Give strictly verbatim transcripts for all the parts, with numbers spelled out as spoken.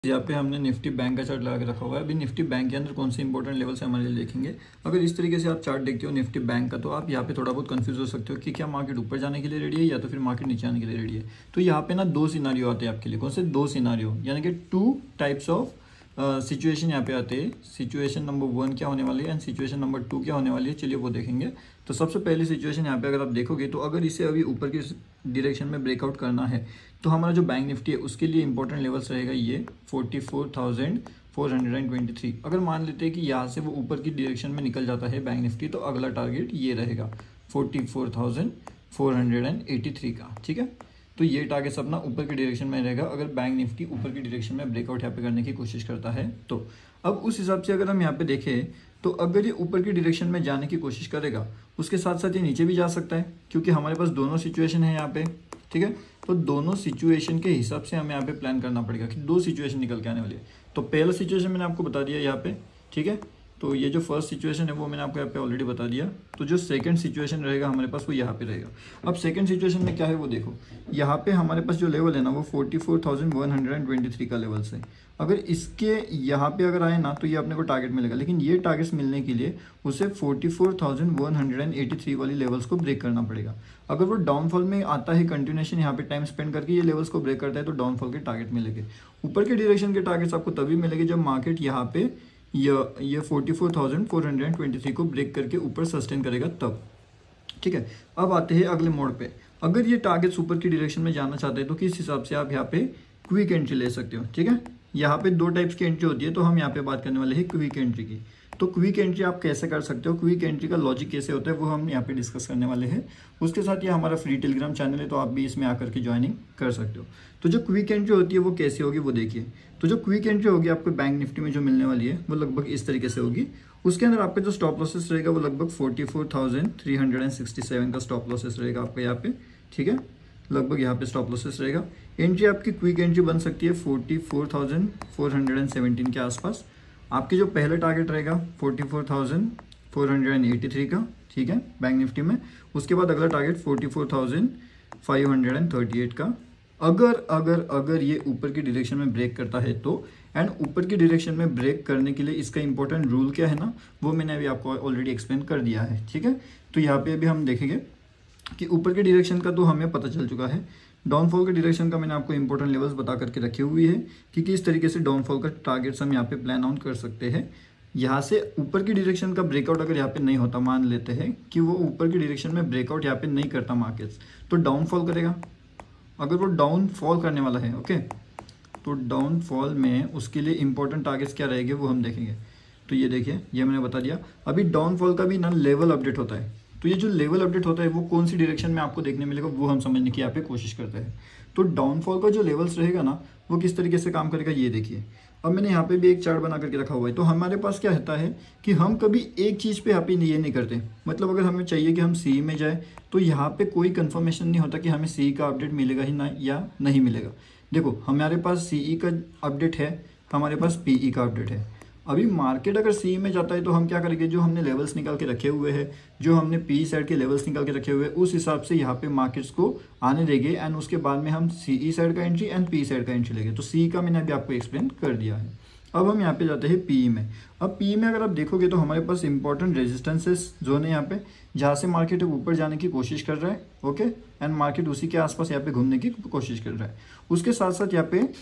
यहाँ पे हमने निफ्टी बैंक का चार्ट लगा के रखा हुआ है। अभी निफ्टी बैंक के अंदर कौन से इंपॉर्टेंट लेवल से हमारे लिए देखेंगे। अगर इस तरीके से आप चार्ट देखते हो निफ्टी बैंक का, तो आप यहाँ पे थोड़ा बहुत कंफ्यूज हो सकते हो कि क्या मार्केट ऊपर जाने के लिए रेडी है या तो फिर मार्केट नीचे आने के लिए रेडी है। तो यहाँ पे ना दो सिनारियो आते हैं आपके लिए। कौन से दो सिनारियो, यानी कि टू टाइप्स ऑफ सिचुएशन यहाँ पे आते हैं। सिचुएशन नंबर वन क्या होने वाली है एंड सिचुएशन नंबर टू क्या होने वाली है, चलिए वो देखेंगे। तो सबसे पहली सिचुएशन यहाँ पे अगर आप देखोगे तो अगर इसे अभी ऊपर की डायरेक्शन में ब्रेकआउट करना है तो हमारा जो बैंक निफ्टी है उसके लिए इंपॉर्टेंट लेवल्स रहेगा ये forty four thousand four hundred and twenty three. अगर मान लेते हैं कि यहाँ से वो ऊपर की डायरेक्शन में निकल जाता है बैंक निफ्टी, तो अगला टारगेट ये रहेगा forty four thousand four hundred and eighty three का। ठीक है, तो ये टारगेट अपना ऊपर की डायरेक्शन में रहेगा अगर बैंक निफ्टी ऊपर की डायरेक्शन में ब्रेकआउट यहाँ पे करने की कोशिश करता है तो। अब उस हिसाब से अगर हम यहाँ पे देखें तो अगर ये ऊपर की डायरेक्शन में जाने की कोशिश करेगा, उसके साथ साथ ये नीचे भी जा सकता है, क्योंकि हमारे पास दोनों सिचुएशन है यहाँ पे। ठीक है, तो दोनों सिचुएशन के हिसाब से हमें यहाँ पे प्लान करना पड़ेगा कि दो सिचुएशन निकल के आने वाली है। तो पहला सिचुएशन मैंने आपको बता दिया यहाँ पे। ठीक है, तो ये जो फर्स्ट सिचुएशन है वो मैंने आपको यहाँ पे ऑलरेडी बता दिया। तो जो सेकंड सिचुएशन रहेगा हमारे पास वो यहाँ पे रहेगा। अब सेकंड सिचुएशन में क्या है वो देखो, यहाँ पे हमारे पास जो लेवल है ना वो forty four thousand one hundred and twenty three का लेवल से। अगर इसके यहाँ पे अगर आए ना तो ये अपने को टारगेट मिलेगा, लेकिन ये टारगेट्स मिलने के लिए उसे forty four thousand one hundred and eighty three वाली लेवल्स को ब्रेक करना पड़ेगा। अगर वो डाउनफॉल में आता है कंटिन्यूएशन यहाँ पे टाइम स्पेंड करके ये लेवल्स को ब्रेक करता है तो डाउनफॉल के टारगेट मिलेंगे। ऊपर के डायरेक्शन के टारगेट्स आपको तभी मिलेंगे जब मार्केट यहाँ पे ये ये forty four thousand four hundred and twenty three को ब्रेक करके ऊपर सस्टेन करेगा तब। ठीक है, अब आते हैं अगले मोड पे। अगर ये टारगेट्स ऊपर की डायरेक्शन में जाना चाहते हैं तो किस हिसाब से आप यहाँ पे क्विक एंट्री ले सकते हो। ठीक है, यहाँ पे दो टाइप्स की एंट्री होती है, तो हम यहाँ पे बात करने वाले हैं क्विक एंट्री की। तो क्विक एंट्री आप कैसे कर सकते हो, क्विक एंट्री का लॉजिक कैसे होता है वो हम यहाँ पे डिस्कस करने वाले हैं। उसके साथ ये हमारा फ्री टेलीग्राम चैनल है, तो आप भी इसमें आकर के ज्वाइनिंग कर सकते हो। तो जो क्विक एंट्री होती है वो कैसे होगी वो देखिए। तो जो क्विक एंट्री होगी आपको बैंक निफ्टी में जो मिलने वाली है वो लगभग इस तरीके से होगी। उसके अंदर आपका जो स्टॉप लॉसेस रहेगा वो लगभग forty four thousand three hundred and sixty seven का स्टॉप लॉसेस रहेगा आपका यहाँ पे। ठीक है, लगभग यहाँ पे स्टॉप लॉसेस रहेगा। एंट्री आपकी क्विक एंट्री बन सकती है forty four thousand four hundred and seventeen के आसपास। आपकी जो पहला टारगेट रहेगा forty four thousand four hundred and eighty three का। ठीक है, बैंक निफ्टी में। उसके बाद अगला target forty four thousand five hundred and thirty eight का। अगर अगर अगर ये ऊपर की डायरेक्शन में ब्रेक करता है तो, एंड ऊपर की डायरेक्शन में ब्रेक करने के लिए इसका इंपॉर्टेंट रूल क्या है ना वो मैंने अभी आपको ऑलरेडी एक्सप्लेन कर दिया है। ठीक है, तो यहाँ पे अभी हम देखेंगे कि ऊपर के डायरेक्शन का तो हमें पता चल चुका है। डाउनफॉल के डायरेक्शन का मैंने आपको इंपॉर्टेंट लेवल्स बता करके रखे हुए हैं कि किस तरीके से डाउनफॉल का टारगेट्स हम यहाँ पे प्लान आउट कर सकते हैं। यहाँ से ऊपर की डायरेक्शन का ब्रेकआउट अगर यहाँ पे नहीं होता, मान लेते हैं कि वो ऊपर की डायरेक्शन में ब्रेकआउट यहाँ पे नहीं करता मार्केट्स, तो डाउनफॉल करेगा। अगर वो डाउनफॉल करने वाला है, ओके, तो डाउनफॉल में उसके लिए इंपॉर्टेंट टारगेट्स क्या रहेंगे वो हम देखेंगे। तो ये देखिए, ये मैंने बता दिया। अभी डाउनफॉल का भी ना लेवल अपडेट होता है, तो ये जो लेवल अपडेट होता है वो कौन सी डायरेक्शन में आपको देखने मिलेगा वो हम समझने की यहाँ पे कोशिश करते हैं। तो डाउनफॉल का जो लेवल्स रहेगा ना वो किस तरीके से काम करेगा ये देखिए। अब मैंने यहाँ पे भी एक चार्ट बना करके रखा हुआ है। तो हमारे पास क्या रहता है कि हम कभी एक चीज़ पे यहाँ पे ये नहीं करते। मतलब अगर हमें चाहिए कि हम सी में जाए तो यहाँ पे कोई कंफर्मेशन नहीं होता कि हमें सी का अपडेट मिलेगा ही ना या नहीं मिलेगा। देखो, हमारे पास सी का अपडेट है, हमारे पास पी का अपडेट है। अभी मार्केट अगर सी में जाता है तो हम क्या करेंगे, जो हमने लेवल्स निकाल के रखे हुए हैं, जो हमने पी साइड के लेवल्स निकाल के रखे हुए हैं, उस हिसाब से यहाँ पे मार्केट्स को आने देंगे एंड उसके बाद में हम सी साइड का एंट्री एंड पी साइड का एंट्री लेंगे। तो सी का मैंने अभी आपको एक्सप्लेन कर दिया है। अब हम यहाँ पे जाते हैं पी में। अब पी में अगर आप देखोगे तो हमारे पास इंपॉर्टेंट रेजिस्टेंसेस जोन है यहाँ पे, जहाँ से मार्केट ऊपर जाने की कोशिश कर रहा है, ओके, एंड मार्केट उसी के आसपास यहाँ पे घूमने की कोशिश कर रहा है। उसके साथ साथ यहाँ पे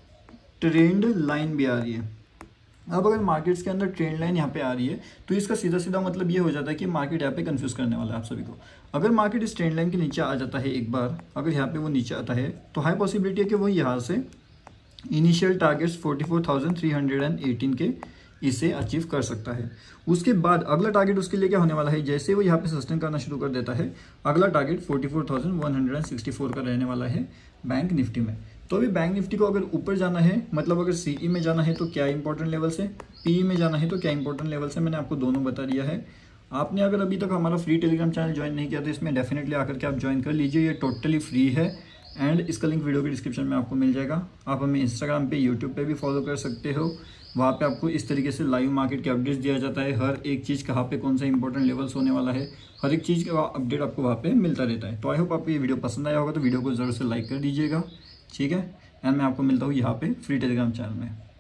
ट्रेंड लाइन भी आ रही है। अब अगर मार्केट्स के अंदर ट्रेंड लाइन यहाँ पे आ रही है तो इसका सीधा सीधा मतलब ये हो जाता है कि मार्केट यहाँ पे कंफ्यूज करने वाला है आप सभी को। अगर मार्केट इस ट्रेंड लाइन के नीचे आ जाता है एक बार, अगर यहाँ पे वो नीचे आता है तो हाई पॉसिबिलिटी है कि वो यहाँ से initial targets forty four thousand three hundred and eighteen के इसे अचीव कर सकता है। उसके बाद अगला टारगेट उसके लिए क्या होने वाला है, जैसे वो यहाँ पे सस्टेन करना शुरू कर देता है, अगला target forty four thousand one hundred and sixty four का रहने वाला है बैंक निफ्टी में। तो अभी बैंक निफ्टी को अगर ऊपर जाना है, मतलब अगर सीई में जाना है तो क्या इंपॉर्टेंट लेवल्स है, पी में जाना है तो क्या इंपॉर्टेंट लेवल्स है, मैंने आपको दोनों बता दिया है। आपने अगर अभी तक हमारा फ्री टेलीग्राम चैनल ज्वाइन नहीं किया तो इसमें डेफिनेटली आकर के आप ज्वाइन कर लीजिए। ये टोटली फ्री है एंड इसका लिंक वीडियो के डिस्क्रिप्शन में आपको मिल जाएगा। आप हमें इंस्टाग्राम पे, यूट्यूब पे भी फॉलो कर सकते हो। वहाँ पे आपको इस तरीके से लाइव मार्केट के अपडेट्स दिया जाता है, हर एक चीज़ कहाँ पे कौन सा इंपॉर्टेंट लेवल्स होने वाला है, हर एक चीज़ का अपडेट आपको वहाँ पे मिलता रहता है। तो आई होप आपको ये वीडियो पसंद आया होगा, तो वीडियो को ज़रूर से लाइक कर दीजिएगा, ठीक है। एंड मैं आपको मिलता हूँ यहाँ पे फ्री टेलीग्राम चैनल में।